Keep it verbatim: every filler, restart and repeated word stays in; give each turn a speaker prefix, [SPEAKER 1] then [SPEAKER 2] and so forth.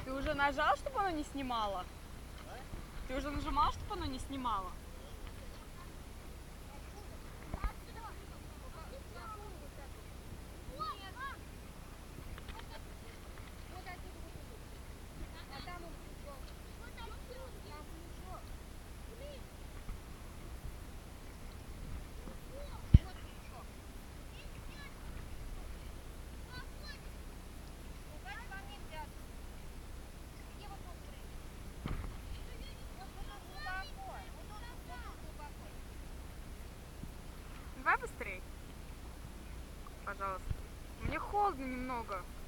[SPEAKER 1] Ты уже нажал, чтобы оно не снимало? Ты уже нажимал, чтобы оно не снимало? Давай быстрей, пожалуйста. Мне холодно немного.